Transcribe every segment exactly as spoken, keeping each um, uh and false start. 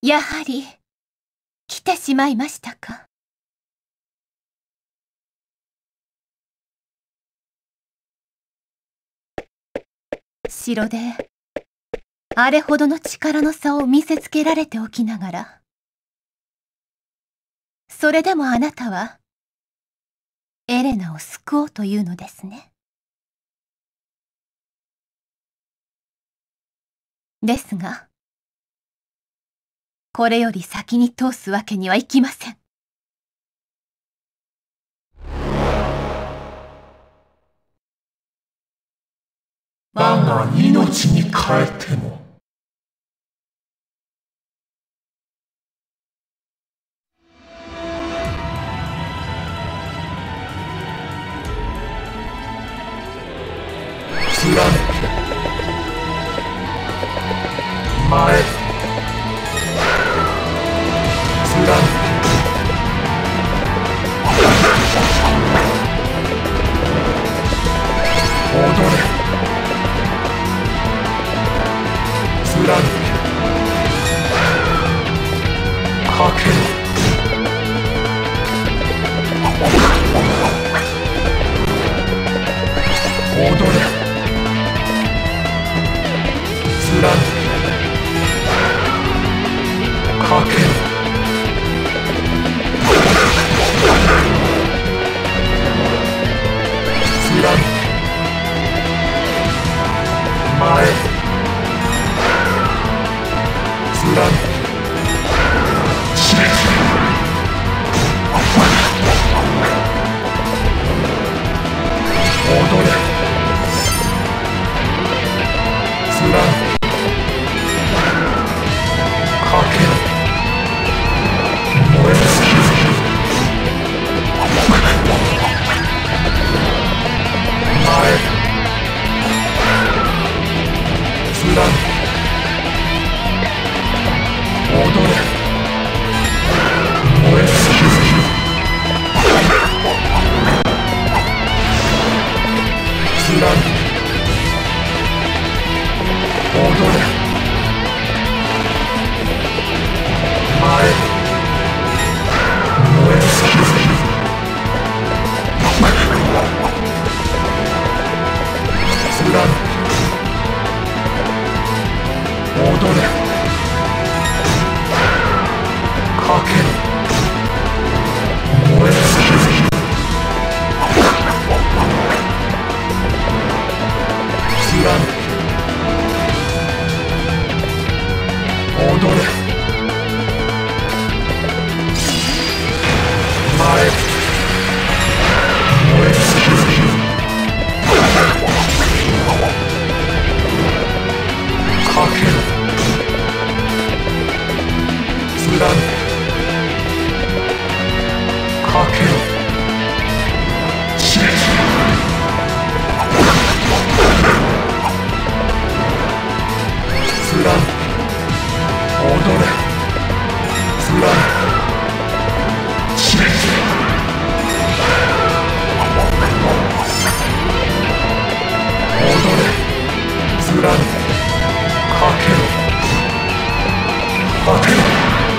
やはり来てしまいましたか。城であれほどの力の差を見せつけられておきながら、それでもあなたはエレナを救おうというのですね。ですが、これより先に通すわけにはいきません。 我が命に代えても。貫け前貫け踊れ貫けかけろ踊れ貫けかけろ貫け前貫け死ね踊れ貫けかけろ燃え尽きる前貫け踊れ燃え尽きる貫け踊れ前燃え尽きる貫け踊れかけろ燃え尽きる貫け踊れ前燃え尽きるかけろ貫けかけろ死ね貫け踊れ貫け死ね踊れ貫けかけろかけろ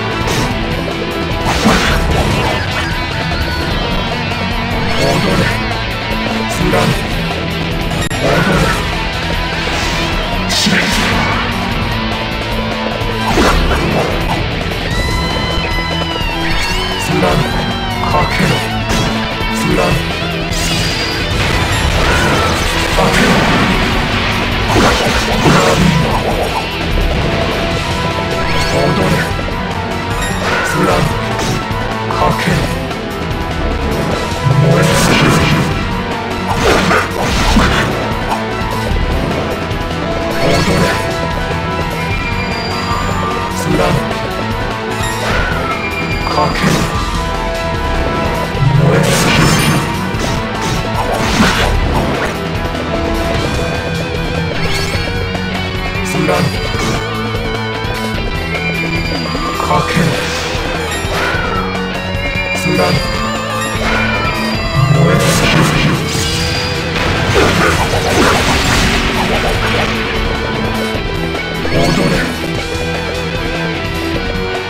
踊れ貫け踊れ死ね貫けかけろ貫けかけろ踊れ貫けかけろ燃え尽きる踊れ貫けかけろ燃え尽きる貫けかけろ貫け燃え尽きる踊れ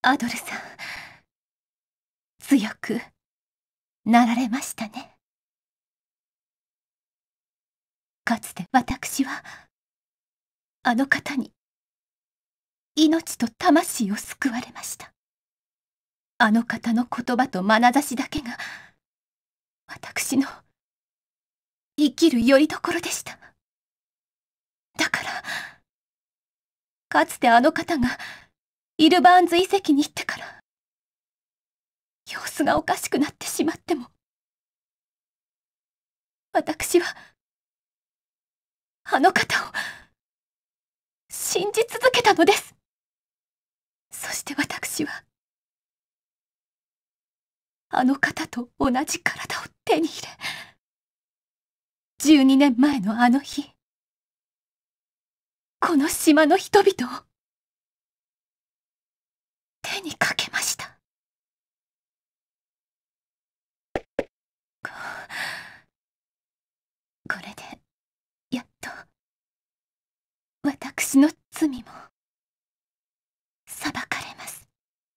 アドルさん、強くなられましたね。かつて私は、あの方に、命と魂を救われました。あの方の言葉と眼差しだけが、私の生きる拠り所でした。だから、かつてあの方が、イルバーンズ遺跡に行ってから、様子がおかしくなってしまっても、私は、あの方を、信じ続けたのです。そして私は、あの方と同じ体を手に入れ、じゅうにねんまえのあの日、この島の人々を、手にかけました。ここれで、やっと、私の罪も、裁かれます。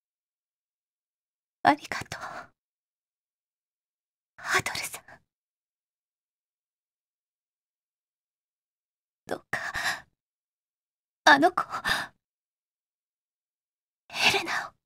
ありがとう、ハドルさん。どうか、あの子、ヘレナを、